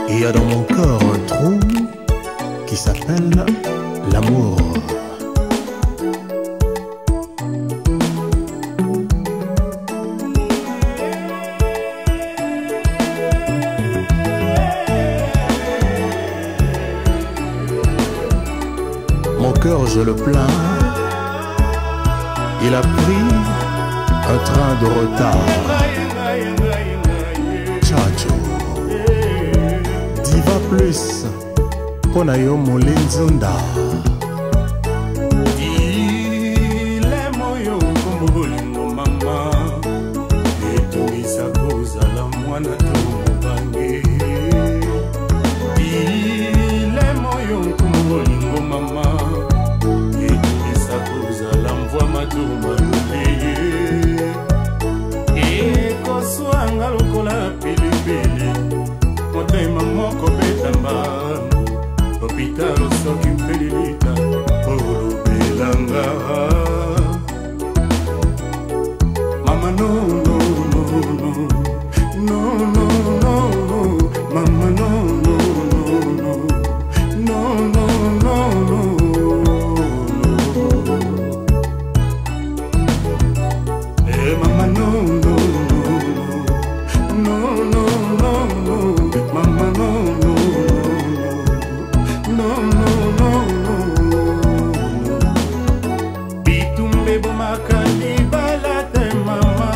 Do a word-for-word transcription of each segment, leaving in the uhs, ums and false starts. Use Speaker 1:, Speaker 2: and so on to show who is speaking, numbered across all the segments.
Speaker 1: Il y a dans mon cœur un trou qui s'appelle l'amour. Mon cœur, je le plains, il a pris un train de retard. Chacho, Diva Plus, pona yo Molinzunda.
Speaker 2: Ile moyo kumbulingo mama, etungisa kozala mwana tobange. Ile moyo kumbulingo mama, etungisa kozala mvua matubalule. Eko swanga lokola pilipili, motema moko betamba. Hôpital soki mpelilita olobelanga. Mama no no no no no no no no mama no no no no no no no eh mama no no no no no no mama no no no no no no bitumbe bomakali balate mama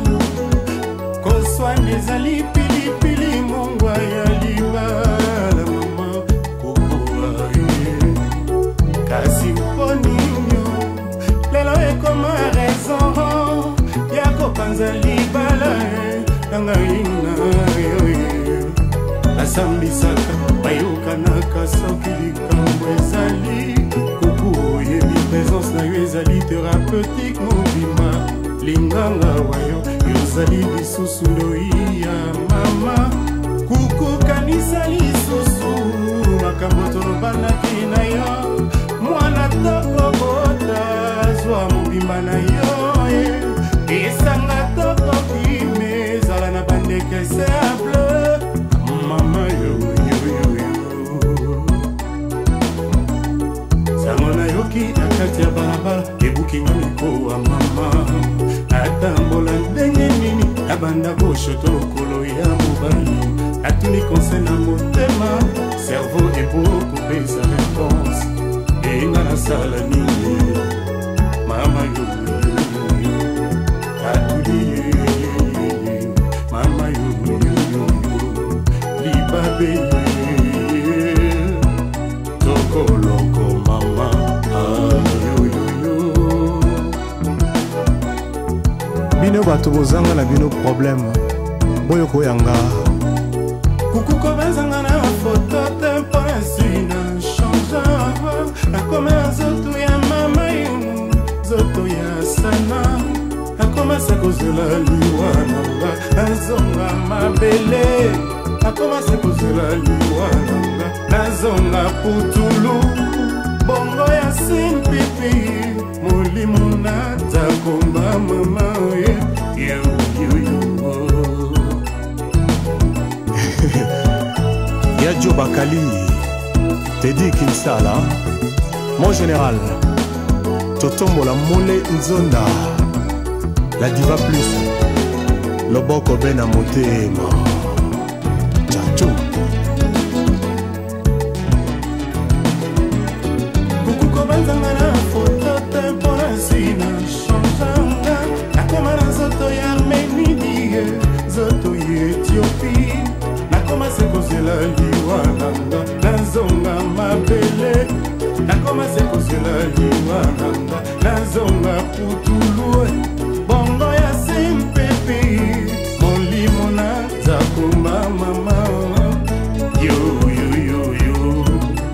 Speaker 2: koswa nezali pilipili mongwa ya libala mama kokoaye kasi mponinyo lelo ekoma raison ya kopanza libala nangaina yoye asambisaka bayokanaka soki likambo ezali kuku oyebi présence na yo ezali thérapeutique mobima linganga wayo yozali lisusu ndoi ya mama kuku kanisa lisusu makambo tolobanaki na yo mwana tokobota zwa mobimba na yo esanga tokokime ezala na bandeke simple mama yo sangona yoki akati ya balabala ebukinga mikowa mama atambola ndenge nini abanda boshoto lokolo ya mobali atuni conseil na motema cerveau ebokopesa réponse enga nasala nini mama yo atuli mama yo libabe tokoloko mama
Speaker 1: bino bato bozanga na bino problème boyo koyanga
Speaker 2: kukuko bazanga na foto tempo ainsi na change akome nzoto ya mama yo nzoto ya sana akomasa kozela liwa nanga azonga mabele akomasa kozela liwa nanga nazonga putulu bongo ya simpipi molimo natakomba mama yo
Speaker 1: Yadjo Bakali, Teddy Kinsala, mon général, Totombo la Mole Nzonda, la Diva Plus, Loboko Bena Motema, Chacho.
Speaker 2: Kukuko banzanga na foto tempo ainsi na changeanga nakoma na nzoto ya Armenie nzoto ya Ethiopie nakoma se kozela liwa nanga nazonga mabele nakoma se kozela liwa nanga nazonga putulu bongo ya simpepe molimo naza komba mama yo yo yo yo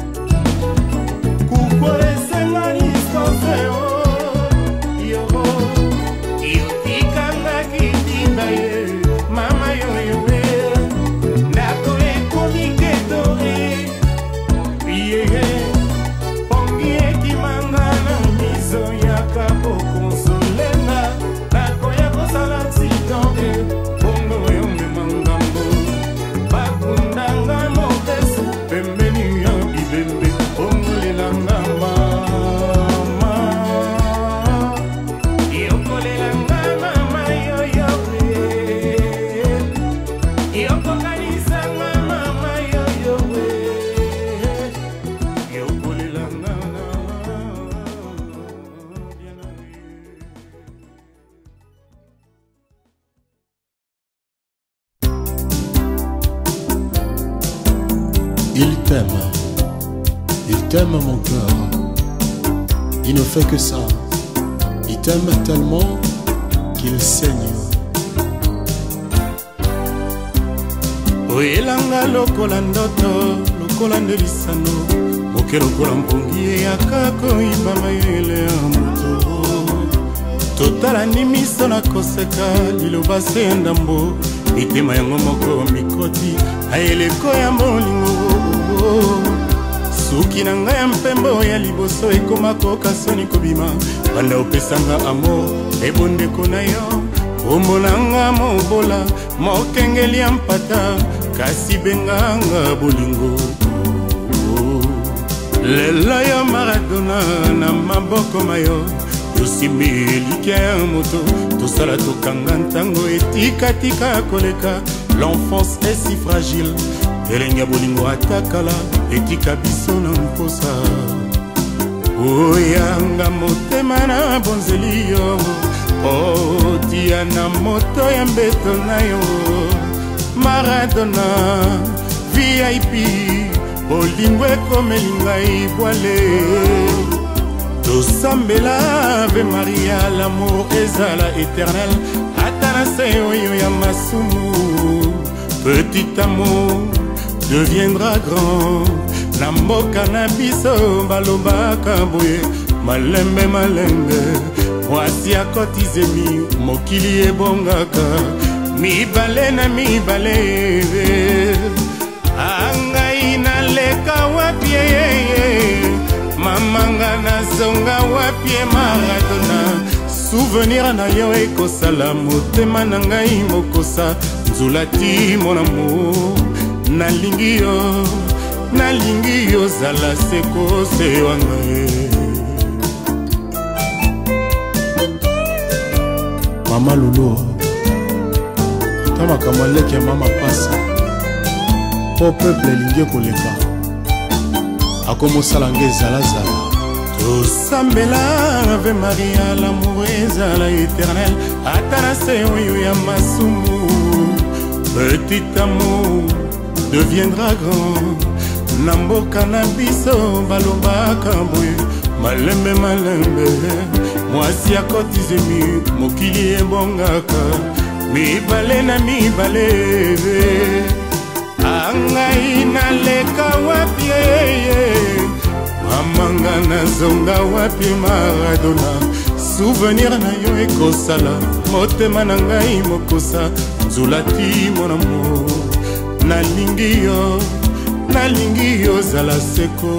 Speaker 2: kuko esenga lisoseo yo yo tikanga kitinda ye mama yo yo nako ekomiketore ye pongi ekimanga na miso yaka pokonsolenga
Speaker 1: Il t'aime, il t'aime mon cœur. Il ne fait que ça. Il t'aime tellement qu'il saigne.
Speaker 2: oyelanga lokola ndoto lokola nde lisano moke lokola mpongi eyaka koyiba mayele ya moto totala ni miso na koseka liloba se ya ndambo mitema yango moko mikoti ayeleko ya molingo suki na ngai ya mpembo ya liboso ekomako kasoni kobima banda opesanga amo ebondeko na yo omonanga mobola mokengeli ya mpata kasi benganga bolingo lelo yo Maradona na maboko mayo tosimbi elike ya moto tosala tokanga ntango etikatika koleka l'enfance est si fragile elengi ya bolingo atakala etika biso na mposa oyanga motema na bonzeli yo otia na moto ya mbeto na yo Maradona V I P bolingo ekomeli ngai bwale tosambela Ave Maria l'amour ezala éternel ata na se oyo ya masumu petit amour deviendra grand na mboka na biso balobaka boye malembe malembe mwasi akotizemi mokili ebongaka mibale na mibale angai naleka wapi mamanga nazonga wapi Maradona souvenir na yo ekosala motema na ngai mokosa nzulati mon amour nalingi yo nalingi yo zala sekose wanga
Speaker 1: Mama Lolo tamaka maleke mama pasa po peuple elingi koleka akomosala nge ezalazala
Speaker 2: tosambela Ave Maria l'amour ezala éternel ata na se oyo ya masumu petit amour deviendra grand na mboka na biso balobaka boye malembe malembe mwasi akotizemi mokili ebongaka mibale na mibale angai naleka wapi mamanga nazonga wapi Maradona souvenir na yo ekosala motema na ngai mokosa nzulati mon amour nalingi yo nalingi yo zala seko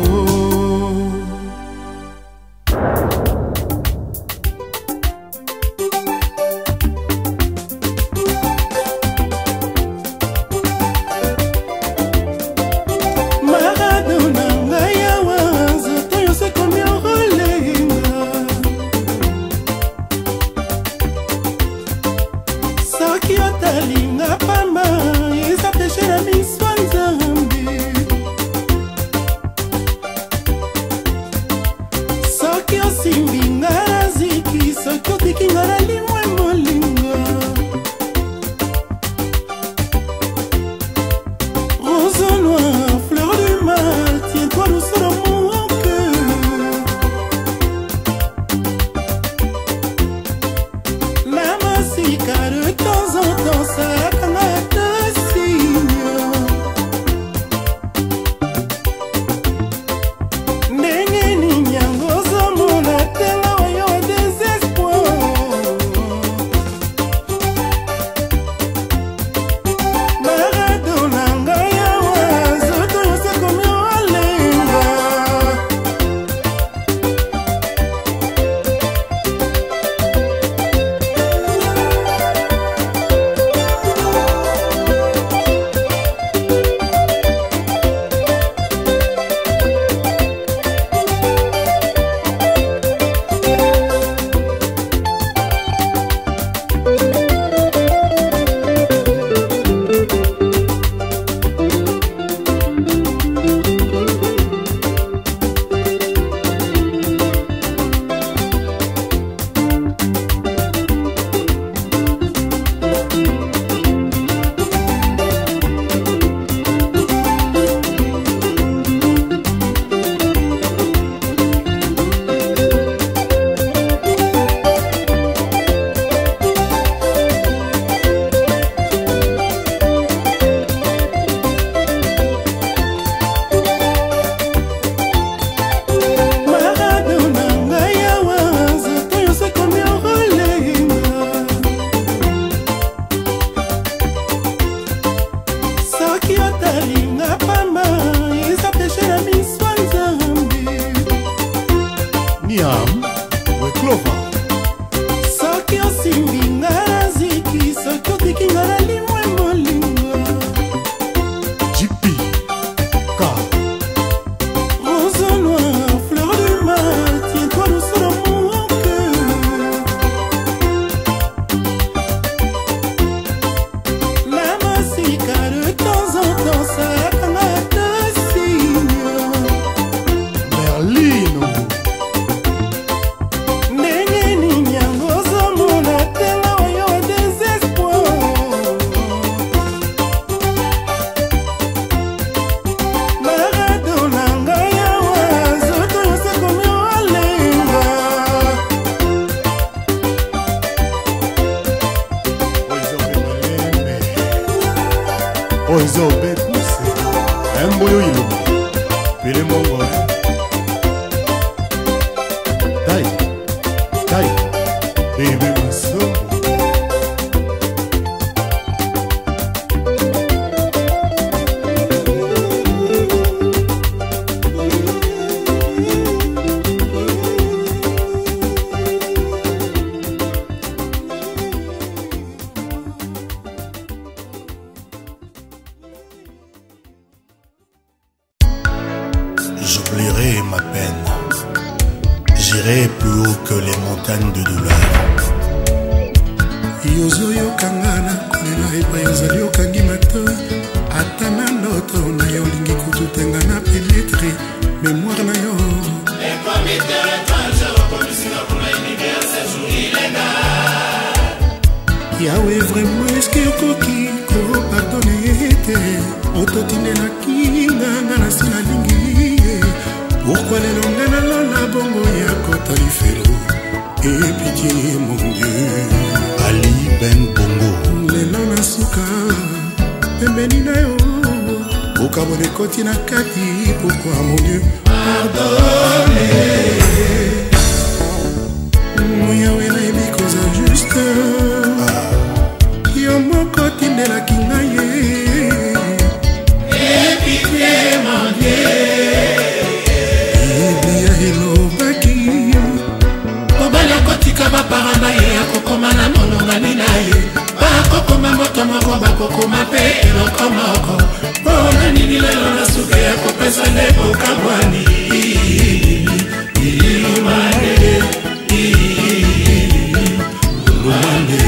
Speaker 1: Makambo yo ilo Pele mongo Tai Tai Bébé Masso
Speaker 3: J'oublierai ma peine, j'irai plus haut que les montagnes de douleur.
Speaker 2: Yozo yokangana kolela epa yozali okangi matoi ata na ndoto na yo olingi kututenga na penetre mémoire na yo yawe vraiment eske okoki kopardone ete ototindelaki nganga na si nalingi pourquoi lelo nga nalona bongo ya kota lifelo et pitié mon Dieu
Speaker 3: Ali Ben Bongo
Speaker 2: lelo na suka pembeni na yo okabone koti na kati pourquoi mon Dieu pardonne yawe nayebi koza juste yo moko tindelaki na ye et pitié mon Dieu iblia elobaki mobali akotika baparanda ye akokoma na molongani na ye bakokoma moto moko bakokoma mpe eloko moko mpona nini lelo na suka ya kopesa nde bokabwani ilumande ilumande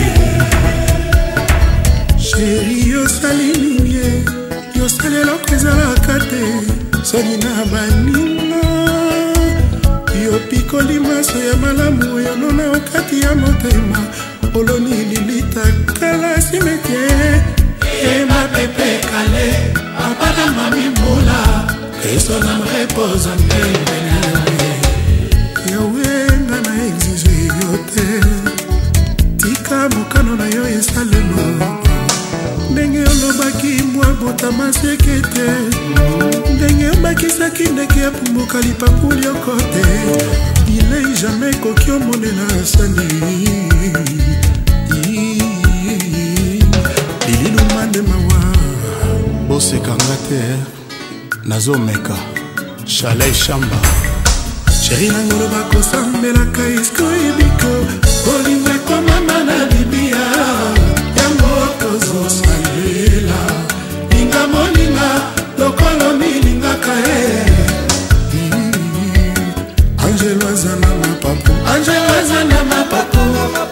Speaker 2: sheri yosali nini yosali eloko ezalaka te soni na baninga yopikoli maso ya malamu oyo nona okati ya motema oloni lilita kala simetiere ema pepe kale apata mami mbula esona mreposa mbembene yawe nga na exige yo te tika mokano na yo esalema ndenge olobaki mwa botama seke te ndenge obakisaki ndeke ya pumbuka lipapuli yoko te bilei jamai koki omonela sani lililumande mawa
Speaker 3: bosekanga te nazomeka Chalet Chamba
Speaker 2: sheri nango loba kosambelaka esko ebiko olingo ekomama na bibia yango tozosalela linga moninga lokolo milingaka e Angelo azana mapapu Angelo azana mapapu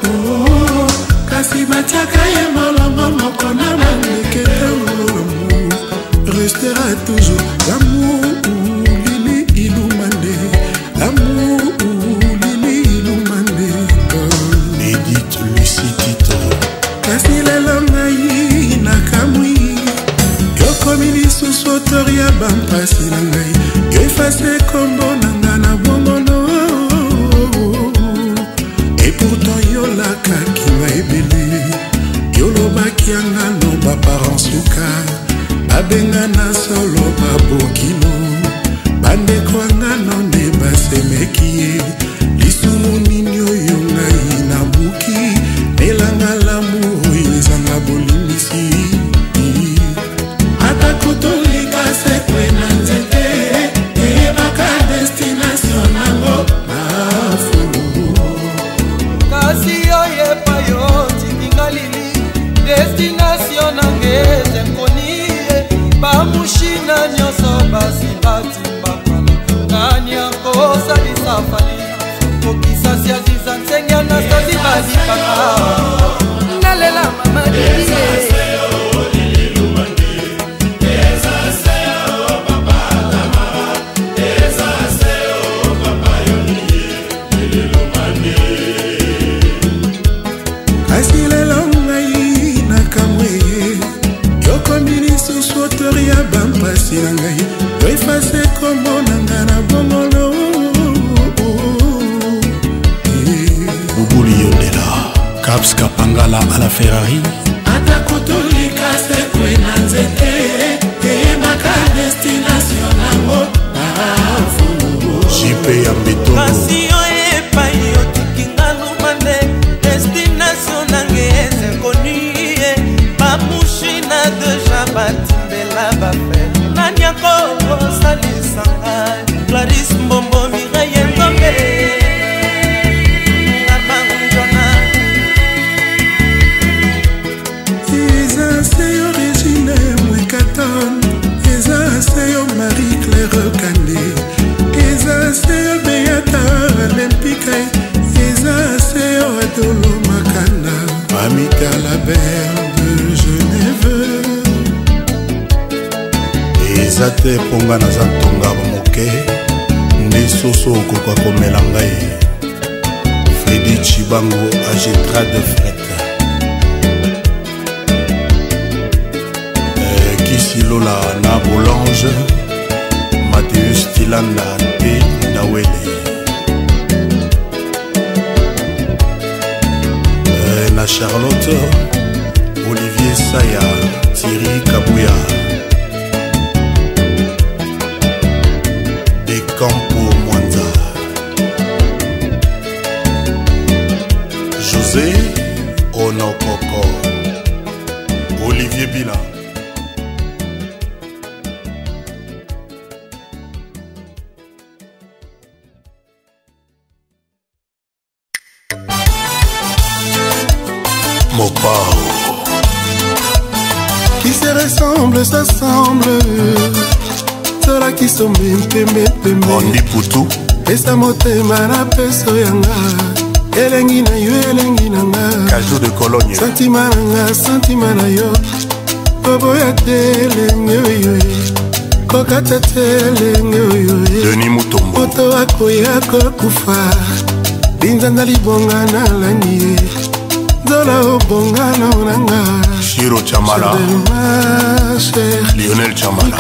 Speaker 2: kasi batiaka ye molongo moko na bandekete molomo restera toujours l'amour lili ilumande l'amour lili ilumande
Speaker 3: Edith Lucie Tito
Speaker 2: kasi lelo ngai nakamwi yokomi lisusu otori ya bampasi na ngai yo efase kombo na nga na bongono et pourtant yolakaki nga ebele yolobaki yanga no baparent suka babenga na solo babokino bandeko yanga no nde basemeki ye lisumu nini oyo ngai nabuki nelanga lamu oyo ezanga bolimbisi ata kotolika sekwe na nzete eyebaka destination nango bafulu
Speaker 4: kasi oyepa yo tikinga lili destination nange ezemkoni bamushina nyonso basi batimbakala nani akosalisa fali kokisasi aziza nsengya nasazi bazipaka nalela mamadie
Speaker 2: kasi lelo ngai nakamwe yokomi lisusu otori ya bampasi na ngai yo efase kombo na nga na bongolo
Speaker 3: Bubuli Yondela Caps Kapangala à la Ferrari
Speaker 2: ata kotolika sekwe na nzete eyebaka destina
Speaker 4: kitoko osalisanga Clarisse Mbombo Mireille Ngombe Armandona
Speaker 5: Eza seyo Regine Mwekaton Eza seyo Marie-Claire Kande Eza seyo Beata Olympique Eza seyo Adolo Makanda Amita la belle de Genève
Speaker 3: Eza te ponga na zantonga moke nde soso okoka komela ngai Fredi Chibango Agetra de Fret eh, Kisilola na Bolange Mathéus Tilanda P Ndawele eh, na Charlotte Olivier Saya Thierry Kabouya Campo Mwanza José Onokoko Olivier Bila Mopao
Speaker 5: Qui se ressemble, s'assemble Sola qui sombe mpembe pembe
Speaker 3: Ondi Putu
Speaker 5: Pesa motema na peso yanga Elengi na yo elengi na nga
Speaker 3: Cajou de Cologne
Speaker 5: Santima na nga santima na yo Koboya telenge oyo Kokata telenge oyo
Speaker 3: Denis Mutombo
Speaker 5: Moto akoya kokufa Binzanda libonga na langi Zola obonga na onanga
Speaker 3: Shiro Chamala Lionel Chamala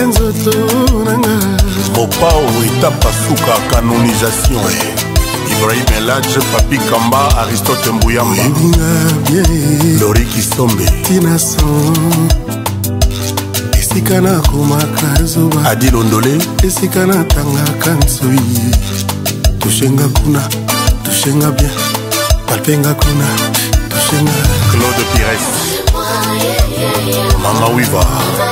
Speaker 3: Mopao étape suka canonisation Ibrahim Eladje Papi Kamba Aristote Mbouyamba Lori Kisombe
Speaker 5: Tina Son Esika na komaka zoba
Speaker 3: Adil Ondole
Speaker 5: Esika na tanga kansoi Tushenga kuna Tushenga bien Palpenga kuna Tushenga
Speaker 3: Claude Pires Mama Wiva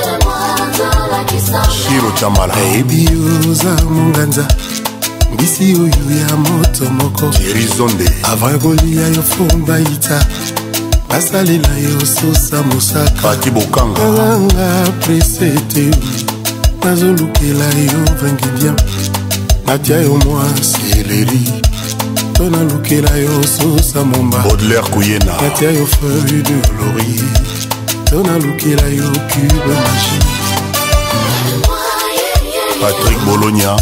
Speaker 3: Shiro Chamala
Speaker 5: Baby oza munganza Mbisi oyo ya moto moko
Speaker 3: Thierry Zonde
Speaker 5: Avant kolia yo fomba ita Basalela yo sosa mosaka
Speaker 3: Pati Bokanga
Speaker 5: Kalanga presete Nazolukela yo vengi bien Natia yo mwa seleri Tona lukela yo sosa momba
Speaker 3: Baudelaire Kouyena
Speaker 5: Natia yo feuille de laurier Tona lukela yo cube magie
Speaker 3: Patrick Bologna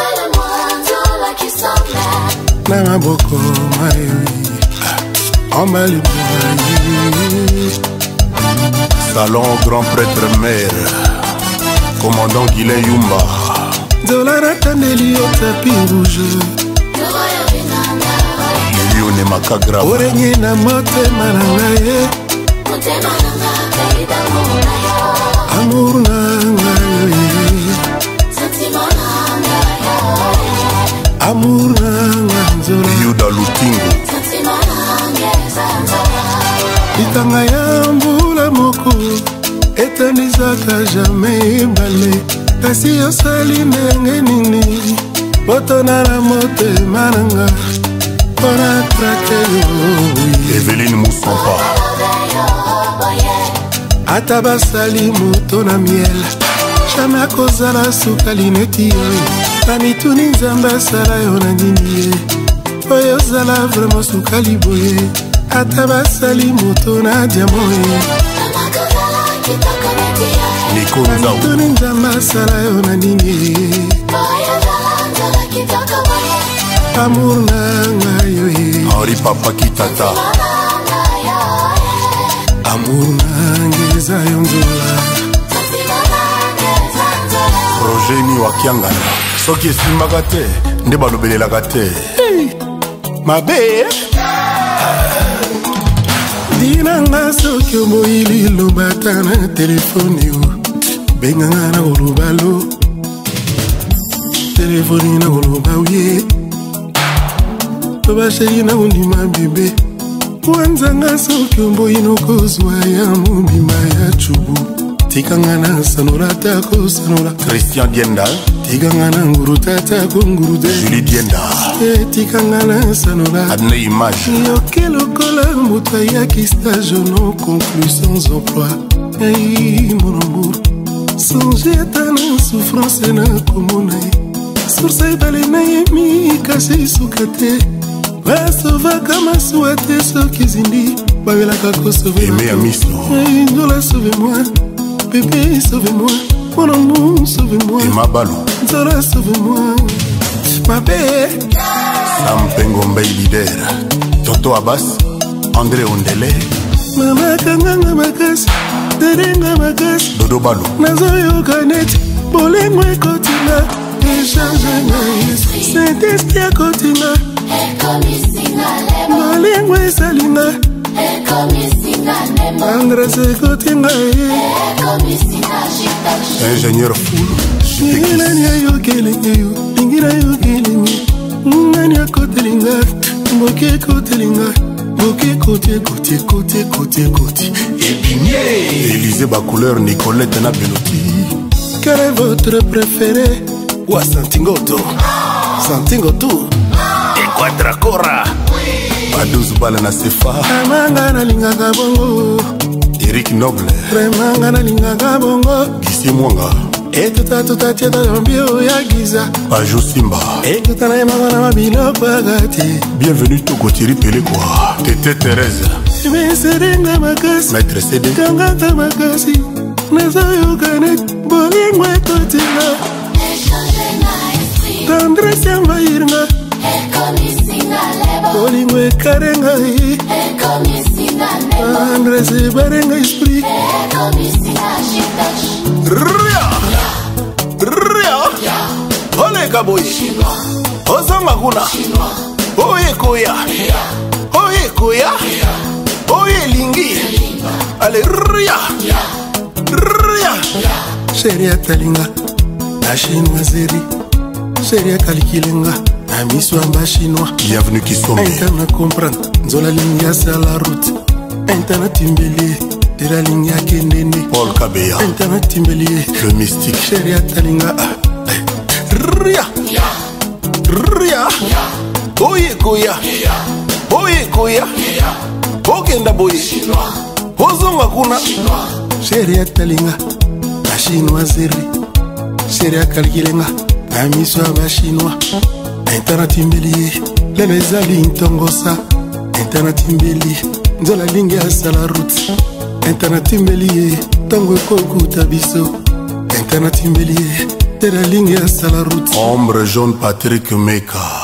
Speaker 5: Na maboko mayoyi Embali mayoyi
Speaker 3: Salon Grand Prêtre Maire Commandant Guilain Yumba
Speaker 5: Zola natandeli yo tapi rouge
Speaker 3: Lilione Makagra
Speaker 5: Orenye na motema na ngaye Amour na ngaye Amour na nganzola
Speaker 3: Yuda Lutingo
Speaker 5: Itanga ya mbula moko Etanisaka jamais ebale Kasi osali ndenge nini Botona na motema na nga Pona trake yo
Speaker 3: Evelyne Moussompa
Speaker 5: Ata basali moto na miel Jamais akozala sukali neti yo Na mituni nzambe asala yo na nini ye Oyo ozala vraiment sukali boye Ata basali moto na diamo ye
Speaker 3: Nico
Speaker 5: Na
Speaker 3: Nzao
Speaker 5: mituni nzambe asala yo na nini ye Amour na ngayo ye
Speaker 3: Henri Papa Kitata
Speaker 5: Amour nange eza yo nzola
Speaker 3: Rogeni Wakiangana soki esimbaka te nde balobelelaka te
Speaker 5: mabe dinanga soki omoyi lilobata na telefoni yo benganga na koloba lo telefoni na koloba uye tobasheri na kondima bebe wanzanga soki omboyi nokozwa ya mobima ya chubu tikanga na sanola tako sanola.
Speaker 3: Christian Dienda,
Speaker 5: tikanga na nguru tako nguru de.
Speaker 3: Julie Dienda,
Speaker 5: tikanga na sanola.
Speaker 3: Adne Image,
Speaker 5: yoke lokola moto ayaki stage non conclu sans emploi. Aïe mon amour, songe ata na souffrance na komona ye. Source ebale na ye mi kasi suka te. Basovaka masuwa te soki zindi babelaka kosauve.
Speaker 3: Aimé Amiso,
Speaker 5: Nzola sauve-moi, bébé sauve-moi, mon amour sauve-moi.
Speaker 3: Emma Balo,
Speaker 5: Nzola sauve-moi, ma belle.
Speaker 3: Sam Pengombe leader, Toto Abbas, André Ondele,
Speaker 5: Mama kanganga makasi, terenga makasi.
Speaker 3: Dodo Balo,
Speaker 5: Nazoyoka neti, bolengo ekotinga. Echange na Yesu, Saint-Esprit akotinga. Bolengo esalinga. Andres ekotinga ye.
Speaker 3: ingénieur Foul,
Speaker 5: Nani ayokelenge yo, ningina yokelinga. Nani akotelinga, mboke ekotelinga. Mboke kote kote kote kote kote.
Speaker 3: Élisée Bacouleur, Nicolette Nabeloti.
Speaker 5: Quel est votre préféré? Ou à Santingoto? Santingoto? Et Quadracora?
Speaker 3: Badouze Balana Sefa,
Speaker 5: Amanga na lingaka bongo.
Speaker 3: Eric Noble,
Speaker 5: Remanga na lingaka bongo.
Speaker 3: Gissi Mwanga,
Speaker 5: Et tout à tout à tieta yambio ya giza.
Speaker 3: Pajou Simba.
Speaker 5: Et tout à yamanga na mabiloko agati.
Speaker 3: Bienvenue Togo Thierry Pelé quoi. Tété Thérèse,
Speaker 5: Mais serenga makasi.
Speaker 3: Maître C D,
Speaker 5: Kangata makasi. Nazoyoka neti, bolingo ekotinga. Tendresse envahirnga. Bolingo ekarenga ye. Tendresse ebarenga esprit.
Speaker 3: Ria, Ria, Ole Kaboy, Ozanga Kuna, Oye Koya, Oye Koya, Oye Lingi, Allez Ria, Ria,
Speaker 5: Chérie atalinga. La chinoiserie. Chérie akalikilenga. Amiso amba chinois.
Speaker 3: bienvenue Kisombe,
Speaker 5: Intana comprendre. Nzola lingi asa la route. Intana timbeli. Tera lingi akendene.
Speaker 3: Paul Kabeya,
Speaker 5: Intana timbeli.
Speaker 3: le mystique,
Speaker 5: Chérie atalinga.
Speaker 3: Ria, Ria, Oye Koya, Oye Koya, Okenda Boy, Ozanga Kuna,
Speaker 5: Chérie atalinga. La chinoiserie. Chérie akalikilenga. Amiso amba chinois. Intana timbeli. Lelo ezali ntongosa. Intana timbeli. Nzola lingi asa la route. Intana timbeli. Tango ekokuta biso. Intana timbeli. Tera lingi asa la route.
Speaker 3: Ombre jaune Patrick Meka.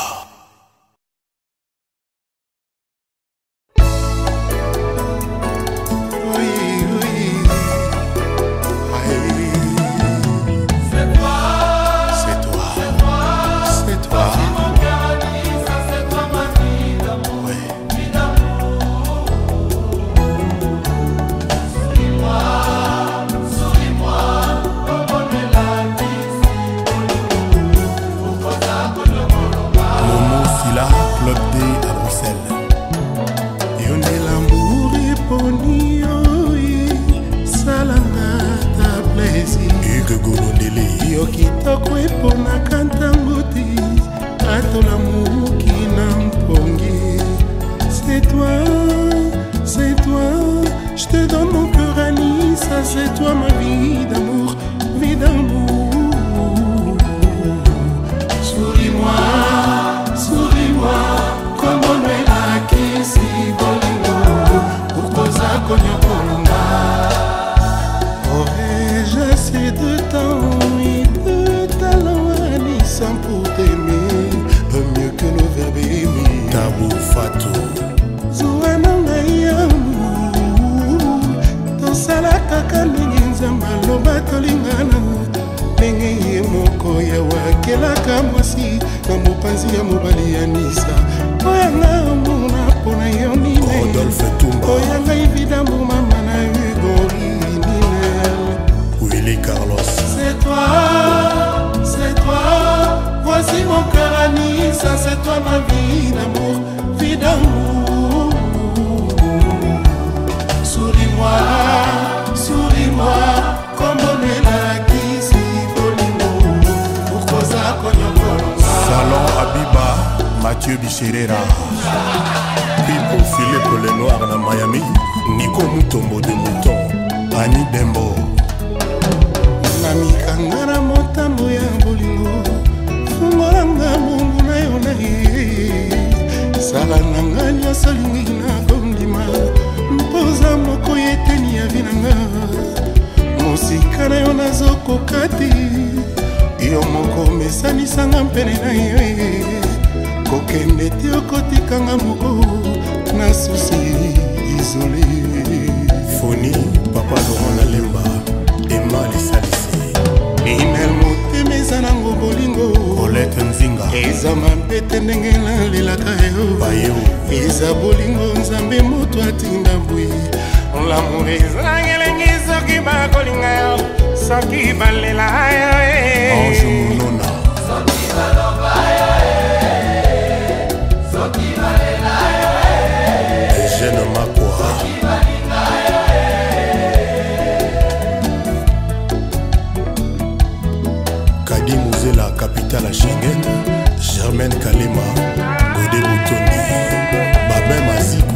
Speaker 3: Club D à Bruxelles.
Speaker 5: Yondela mburi poni oi. Salanga ta plaisir.
Speaker 3: Hugues Golondele,
Speaker 5: Yo kitoko eponaka ntango te. Atola muki na mpongi. C'est toi, c'est toi. Je te donne mon cœur à Nice. C'est toi ma vie d'amour, vie d'amour. Souris-moi, souris-moi. Comme on est là, qui si bolingo. Pour cause à Konyokolonga. Aurais-je assez de temps et de talent à Nice pour t'aimer, mieux que le verbe aimer.
Speaker 3: Tabou Fatou,
Speaker 5: Zouananga yamu. Tosala kaka ndenge nzambe aloba tolingana. Ndenge ye moko ya wakelaka mwasi na mopanzi ya mobali ya Nisa. Oyanga mona mpona yo nine.
Speaker 3: Rodolphe Tumba,
Speaker 5: Oyanga évidemment mama na Hugo Rinel.
Speaker 3: Willy Carlos,
Speaker 5: C'est toi, c'est toi. Voici mon cœur à Nice. C'est toi ma vie d'amour, vie d'amour. Souris-moi, souris-moi.
Speaker 3: Mathieu Bicherera, Pipo Philippe Lenoir na Miami, Nico Mutombo de Mouton, Annie Dembo.
Speaker 5: Na mikanga na motambo ya bolingo, fungolanga mungu na yo na ye. Sala nanga nyonso lingi na kondima, mpoza moko yeteni ya vinanga. Mosika na yo nazokoka te, yo moko mesanisanga mpene na yo. Kokende te okotikanga moko na susi isolé.
Speaker 3: Foni, Papa Laurent Nalemba, Emma Lissalisi,
Speaker 5: Inel motema eza nango bolingo,
Speaker 3: Colette Nzinga,
Speaker 5: eza mampete ndenge nalelaka yo.
Speaker 3: Bayo,
Speaker 5: eza bolingo nzambe moto atinda mbwi.
Speaker 2: L'amour eza ngelengi soki bakolinga yo, soki balela yo.
Speaker 3: Ange Monona,
Speaker 4: soki baloba yo, soki balela yo,
Speaker 3: Eugène Makwa,
Speaker 4: soki balinga yo.
Speaker 3: Kadi Mouzela, capitale à Schengen, Germaine Kalema, Godé Boutoni, Babin Mazikou.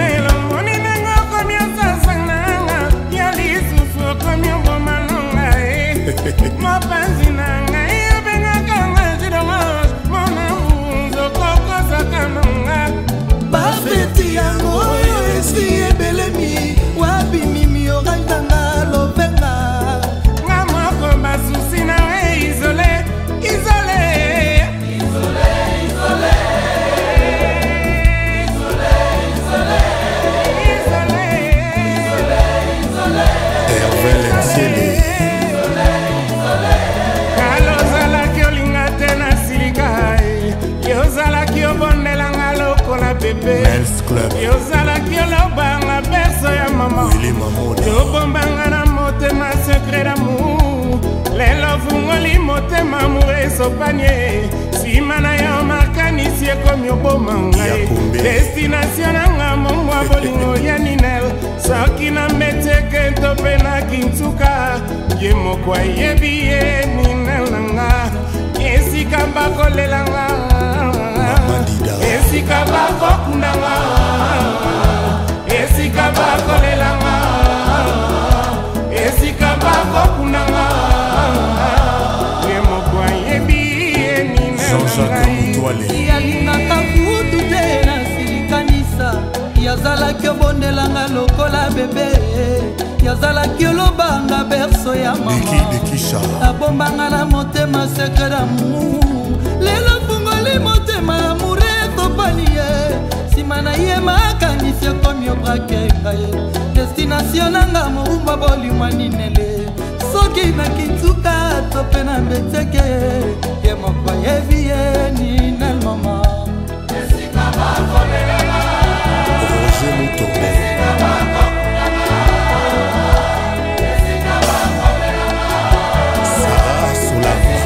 Speaker 2: Mapanzi na ngai obengaka ngai jidomange mona munzo kokosaka nanga
Speaker 4: bafeti yango oyo esi ebelemi wabimimi oranganga lobenga
Speaker 2: nga moko basusi na we isole isole
Speaker 4: isole isole isole isole isole isole
Speaker 3: Hervé Lensieli, Nels Club,
Speaker 2: yozalaki olobanga berso ya mama
Speaker 3: Willy Mamoda,
Speaker 2: yobombanga na motema secret d'amour lelo fungoli motema amour esopanie nsima na yo makanisi ekomi oboma ngai destination nanga momwa bolingo ya ninel soki na mbeteke to mpe na kintsuka ye moko ayebi ye ninel nanga esika bakolelanga esika bakokundanga esika bakolelanga esika bakokundanga ye moko ayebi ye
Speaker 3: Jean-Jacques Moutouale,
Speaker 4: yalingaka kutu te na silikanisa yazalaki obondelanga lokola bebe yazalaki olobanga berso ya mama
Speaker 3: Deki Dekisha,
Speaker 4: abombanga na motema sekre d'amour lelo fungoli motema amour etopani ye nsima na ye makanisi ekomi obrake ngai destination nanga moumba bolimwa ninele soki na kintsuka to mpe na mbeteke ye moko yebi ye ninel mama esika bakolelela
Speaker 3: Roger Moutombo, Sarah Solange,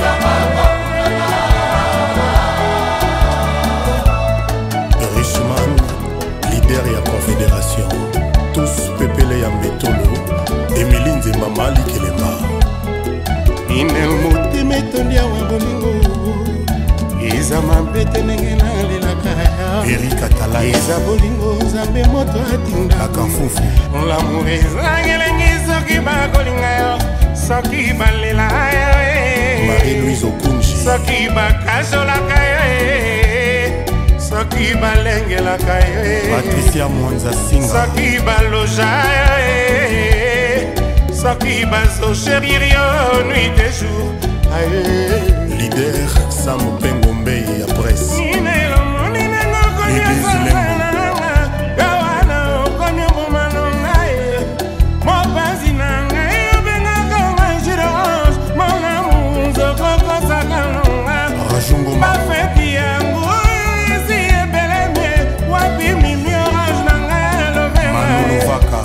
Speaker 3: Richman, leader ya Confédération, tous Pepele ya Mbetolo, Emilie Nzemba Mali Kelemba,
Speaker 5: inel motema etondi awa bolingo, eza mampete ndenge nalelaka ya.
Speaker 3: Eric Atalay,
Speaker 5: eza bolingo nzambe moto atinda
Speaker 3: Akanfufu,
Speaker 2: lamour eza ngelengi soki bakolinga yo soki balela yo
Speaker 3: Marie-Louise Okunji,
Speaker 2: soki bakazolaka yo soki balengelaka yo
Speaker 3: Patricia Mwanza Singa,
Speaker 2: soki baloja yo soki bazosherir yo nuit de jour
Speaker 3: leader Sam Pengo Mbei ya presse,
Speaker 2: ninelo moninengo konyosasananga yowana okomi oboma nongaye mopanzi na ngai obengaka ngai giroge mona munzo kokosaka nonga
Speaker 3: Rajungo
Speaker 2: bafeti yango oyo esi ebeleme wapi mimi orange na ngai lobenga
Speaker 3: Manu Novaka,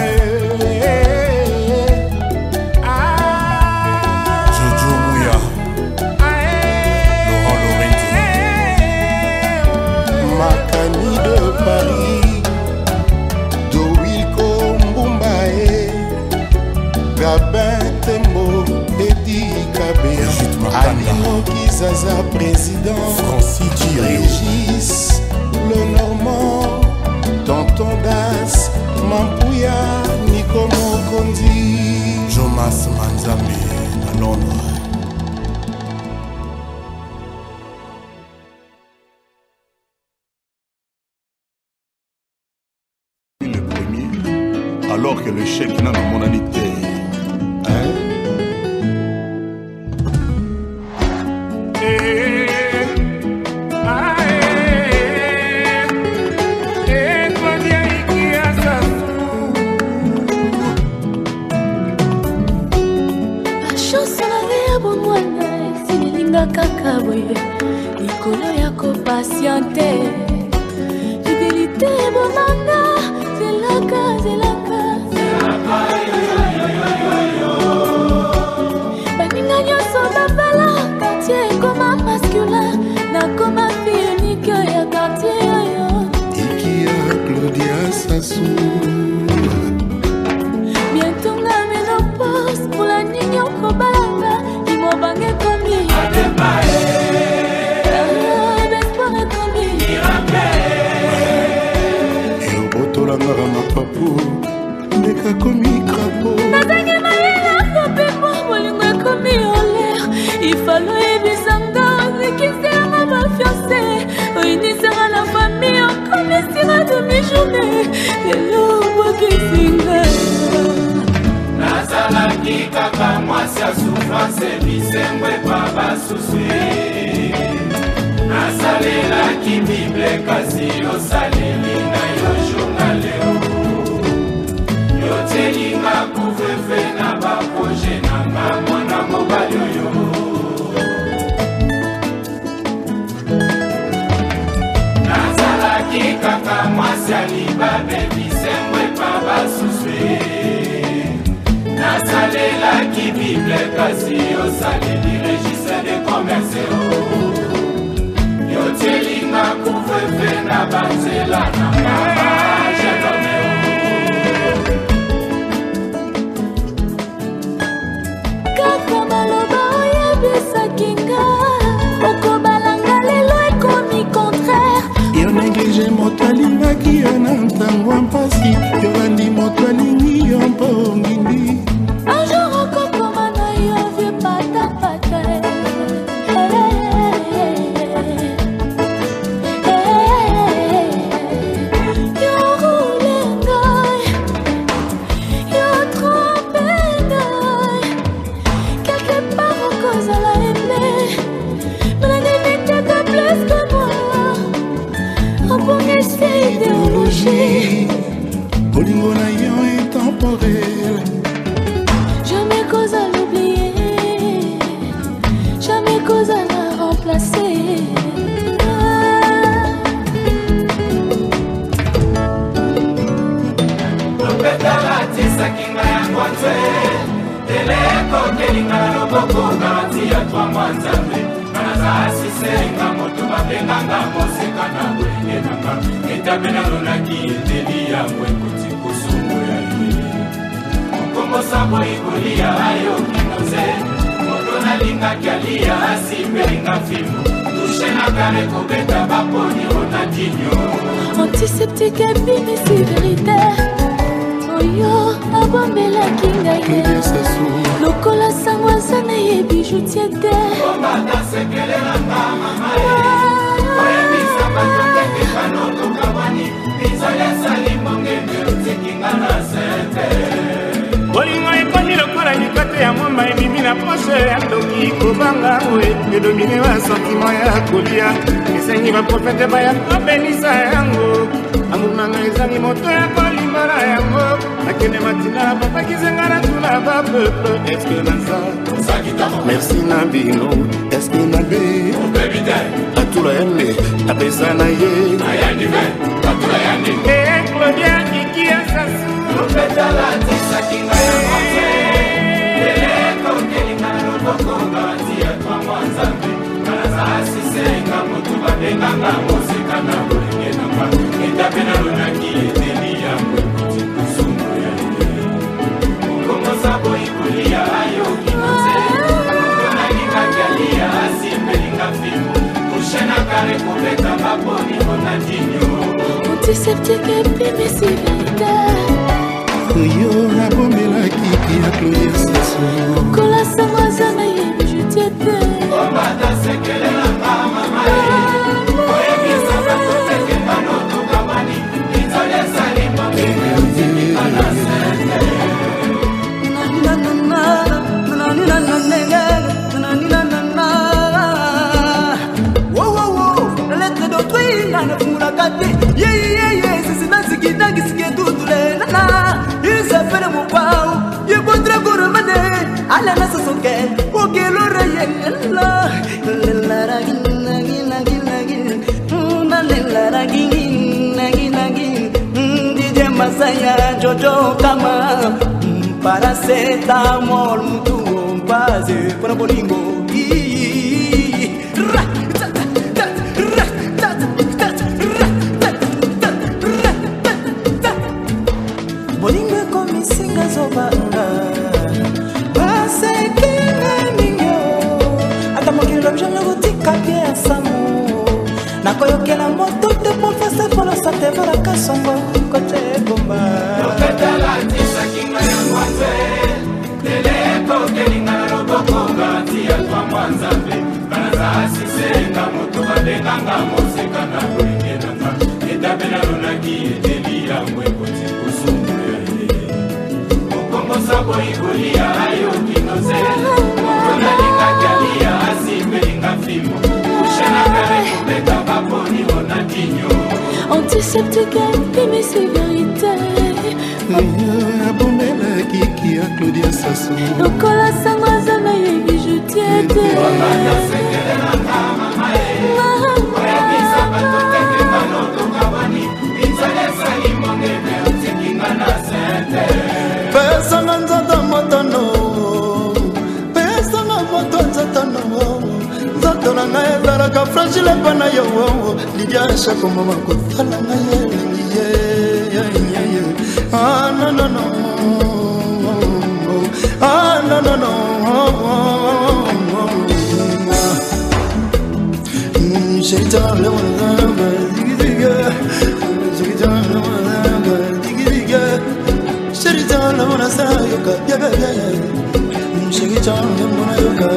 Speaker 3: Jojo Mouya, Laurent Lorenzi,
Speaker 5: makani de Paris Dowilko Mbumbae Gabin Tembo Edi Kabe
Speaker 3: Brigitte Makanda,
Speaker 5: Alimoki Zaza président,
Speaker 3: Francis Thierry,
Speaker 5: Régis le Normand, Tonton Das, Mampouya, Nico Mokondi,
Speaker 3: Jomas Manzambi à Londres. Le premier, alors que le chèque n'a pas mon amitié. Hein?
Speaker 6: kaka boye likolo ya kopasiante fidelité bomanga zelaka zelaka baninga nyonso babala quartier ekoma masculin nakoma fille unique ya quartier oyo
Speaker 5: ikia Claudia Sassou
Speaker 6: bientôt nga menopause mpula nini okobalanga imobange komi
Speaker 5: elobotolangaka mapapu ndeka komi krapo
Speaker 6: nazangi mayela kopema bolingo ekomi olaire ifalo ebisanga ozikisanga bafiance oyinisanga na famille okomesira demi-journée lelo bokisinga
Speaker 7: nazalaki kaka mwasi ya souffrance bisengwe pa basusu nasalelaki bible kasi osaleli na yo journaleo yotelinga couvre-feu na baproje nanga mwana mobali oyo nazalaki kaka mwasi ya libabe bisengwe pa basusu nasalelaki bible kasi osaleli registre de commerce yotelinga couvre-feu na banzela na majadomeo
Speaker 6: kaka maloba oyebisaki nga okobalanga lelo ekomi contraire
Speaker 5: yo neglige moto alingaki yo na ntango ya mpasi yo bandi moto alingi yo mpo ngindi
Speaker 6: un jour okokoma na yo vie patapata yo roule ngai yo trompe ngai quelque part okozala aimé mananemitaka plus que moi obongisi idéologie
Speaker 5: bolingo na yo intemporel
Speaker 6: jamais cause à l'oublier jamais cause à la remplacer
Speaker 7: opetalatisaki nga yango te teleko kelinga na loboko garanti ya twa mwa nzambe naza asisenga moto babenganga moseka na bolenge nanga etape nalonaki eteli yango ekoti kosungo ya ye mokombosa boikolia ayokinoze moto nalingaki alia asimbelinga fimo tushe na kare kobeta baponi ronaldinho
Speaker 6: antiseptique ebimisi vérité oyo abomelaki ngai ye lokola sango aza na ye bijoutier te
Speaker 7: ombatasekelelanga mamae oyebisa batokeke banotokabwani izolesali mongenge otikinga na sente bolingo ekomi lokola likate ya mwamba emimi na poshe ya ndoki kobanga oe edomine basentima ya kolia esengi baprofete baya kobenisa yango amumanga ezangi moto ya kolimbala yango akende matina bapakizenga na tuna bapeple eske naza merci na bino eske na be atula yande apesa na ye Claudia ikia sasu opetalatisaki nga yango te eleko kelinga na loboko garanti ya twa mwa nzambe kanaza asisenga moto babenganga moseka na bolenge nanga etape nalonaki eteli yango ekoti kosungo ya ye mokombosa boikolia ayokinoze moto nalingaki alia asimbeli
Speaker 6: Antiseptique épimicivité.
Speaker 5: Yo nabomela kiki ya Claudia Sasso.
Speaker 6: Kola samazana yebi jutiete.
Speaker 7: Omata sekele la mama mae. Oyebi sabato teke manoto kamani. Itole salimo kime utimi kana sente.
Speaker 4: Na na na na na na na na na na na. Wow wow wow. Let's do twin na fumula kati. Yeah yeah yeah. Sisi na sikita kisike tutule na na. Isafere mo pau. Ye kontra goromane. Ala na sosoke. Oke lo rayella. La la gina gina gina gina. Na la la gina gina gina. D J Masaya Jojo kama. Paracetamol mutu base para bolingo. Bolingo comme singa zobanga. Base kinga mingo. Ata mokili l'objet le gotika bien samu. Na koyokela moto te pour faire pour la santé pour la kasongo côté bomba.
Speaker 7: Okatala tisa kinga ya mwanze. Teleko kelinga roboko ngati ya kwa mwanzambe. Banaza asisenga moto badenganga moseka na kuingenanga. Etabela lonaki eteli ya mwekoti kusumu ya ye. Mokongo sabo igulia ayo kinoze. Mokona linga galia asimbe linga fimo. Ushana kare kubeka baboni ona kinyo.
Speaker 6: Antiseptique épimicivité.
Speaker 5: Abomela kiki ya Claudia Sasso.
Speaker 6: Lokola samazana yebi jutiete.
Speaker 7: Omata sekele la mama mae. Oyebi sabato teke manoto kamani. Itole salimo ngeme utimi kana sente.
Speaker 5: Pesa na nzata motono. Pesa na moto nzatano. Nzato na ngai ezalaka fragile mpa na yo. Lidiasha koma makotala ngai elengi ye. Ah no no no. Ah no no no. Shake down the one, diggy diggy. Shake down the one, diggy diggy. Shake down the one, sayoka, yeah yeah yeah. Shake down the one, yoka.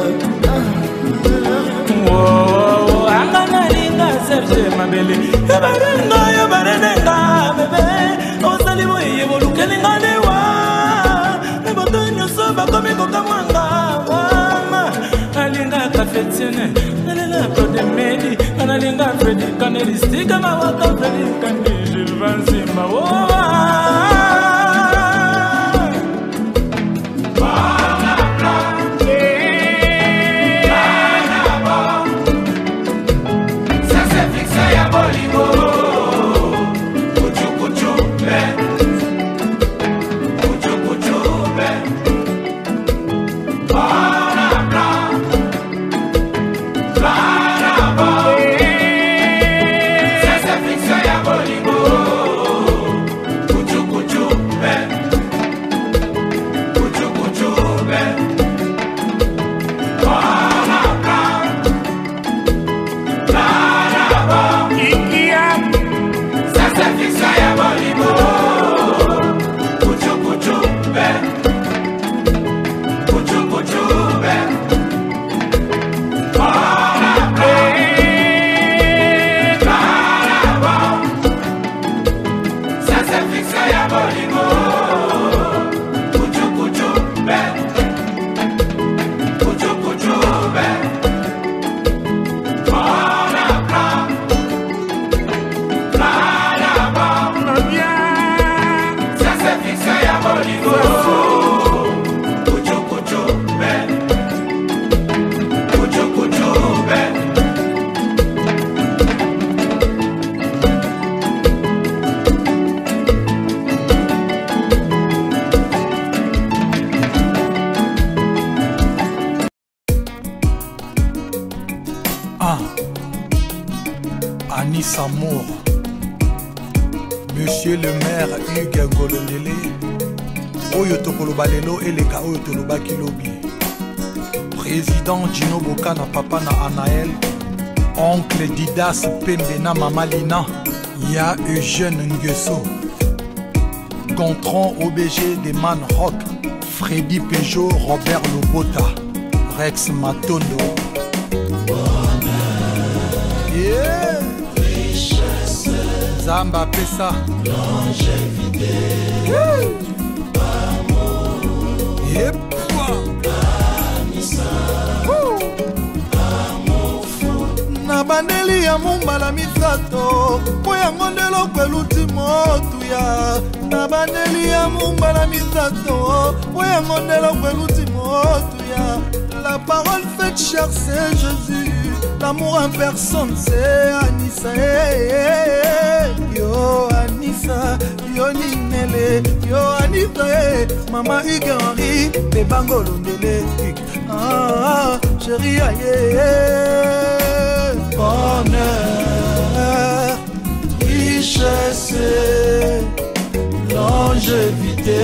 Speaker 8: Whoa, I'm gonna ringa Serge Mabele. Yabarenga, yabarenga, bebe. Osalimu yevoluke linganewa. Nebotonyo soba komiko kamwanga. Wama, alinga kafetiene. Nalela prode medi. Analinga Freddy Canelli. Stiga mawaka Freddy Canelli. Gilvan Simba. Whoa.
Speaker 9: Anis Amour, Monsieur le maire Hugues Ngololele, Oyo Tokoloba lelo eleka Oyo Toloba Kilobi, Président Gino Boka na papa na Anaël, Oncle Didas Pembe na Mama Lina. Il y a Eugène Nguesso, Gontran O B G des Man Rock, Freddy Peugeot, Robert Lobota, Rex Matondo. Yeah.
Speaker 10: Richesse,
Speaker 9: Zamba Pessa,
Speaker 10: longévité,
Speaker 9: amour, yep.
Speaker 10: Anissa, amour fou.
Speaker 4: Nabandeli ya mumbala misato, po yango ndelo kweluti motuya. Nabandeli ya mumbala misato, po yango ndelo kweluti motuya. La parole faite chair c'est Jésus. L'amour en personne c'est Anissa. Yo Anissa, yo Ninele, yo Anissa. Maman Hugues Henry, Bebango Londele. Ah, chérie aïe. Bonheur, richesse, longévité,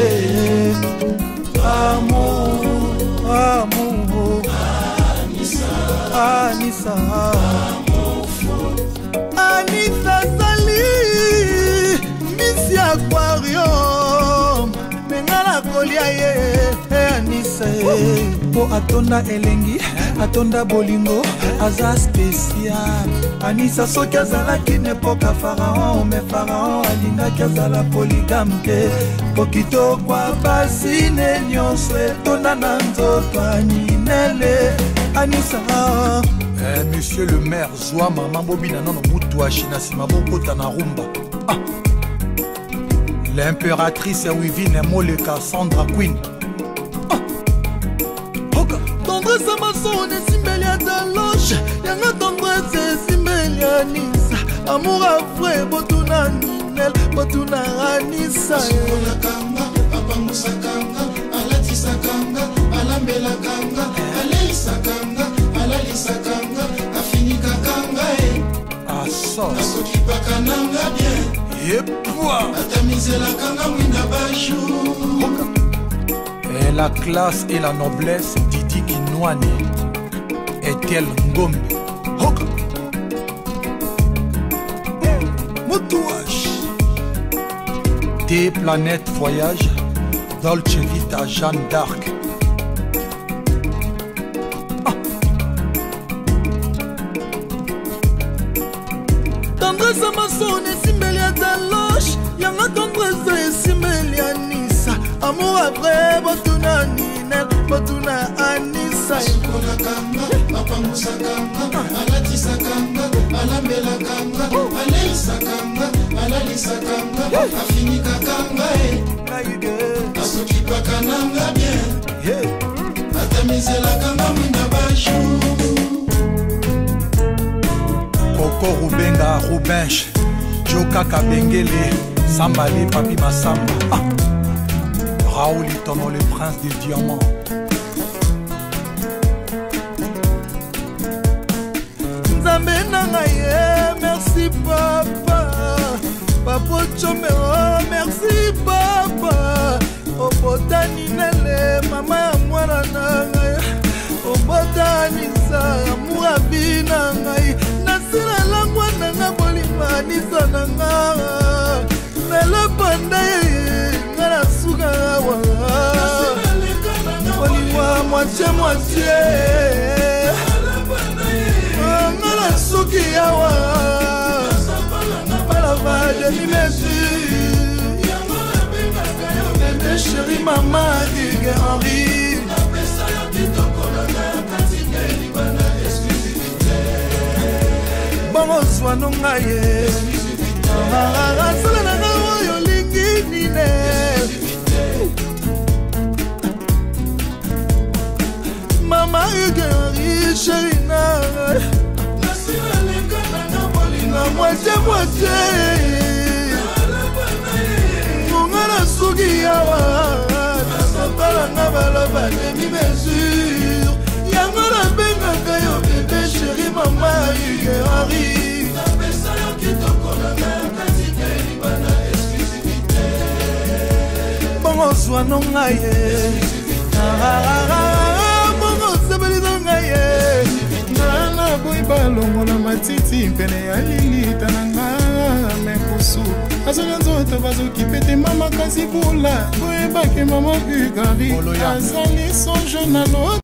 Speaker 4: amour, amour, Anissa, Anissa, amour fou. Anissa Sali, Miss Aquarium, Mengala Kolia ye, Anissa. Po atonda elengi, atonda bolingo, aza spécial. Anissa soki azalaki n'epoka pharaon, mais pharaon alingaki azala polygame te. Po kitoko basi ne nyonso etonda na nzoto aninele. Anissa
Speaker 9: eh, monsieur le maire, Zoa maman bobina nono mutu ashina sima bokota na rumba. Ah. L'impératrice Wivine Moleka Sandra Queen.
Speaker 4: Tendresse à ma son et Simélia Daloche. Yanga tendresse et Simélia Anissa. Amour à vrai, Botuna Ninel, Botuna Anissa.
Speaker 10: Sola kanga, papa Moussa kanga, Alatisa kanga, Alambela kanga, Alelisa kanga, Alalisa kanga, Afinika kanga eh.
Speaker 9: Ah ça.
Speaker 10: Asoki pakananga bien.
Speaker 9: Yep.
Speaker 10: Atamizela kanga mwinda bachou.
Speaker 9: Et la classe et la noblesse, Didi Kinouani, Etel Ngombe. Hoka. Moutouache. Des planètes voyage, Dolce Vita Jeanne d'Arc. Ah.
Speaker 4: Tendresse à ma son et Simélia Daloche. Yanga tendresse et Simélia Anissa. Amour à vrai, Botuna Ninel, Botuna Anissa.
Speaker 10: Sola kanga, papa Moussa kanga, Alatisa kanga, Alambela kanga, Alelisa kanga, Alalisa kanga, Afinika kanga eh. Asoki pakananga bien. Atamizela kanga mwinda bachou.
Speaker 9: Coco Rubenga Rubenche, Joka Kabengele, Sambali Papi Massamba. Ah. Raoul Itono, le prince des diamants.
Speaker 4: Nzambe nanga ye, merci papa. Papa Chome, oh merci papa. Obotani nele, mama ya mwana nanga ye. Obotani sa, amura bina ngai. Nasila langwa nanga bolima nisa nanga. Nele panda ye, ngana suga wa. Bolima moitié moitié. Ngana suki ya wa. Palava demi-mesure. Bébé chéri maman Hugues Henry. Bongo swano ngaye. Sala na nga oyo lingi nine. Mama Hugues Henry chéri na. Na moitié moitié. Ngana sugi yawa. Nasapala nga balaba demi-mesure. Yango na bengaka yo bébé chéri mama Hugues Henry. Napesa yo kitoko na nga katika libana exclusivité. Bongo swano ngaye. Bongo sebelizo ngaye. Nana boy balongo na matiti pene ya lilita na nga.
Speaker 5: me kusu azoli nzoto bazokipe te mama kasi bula boyebake mama ugari azali songe na lo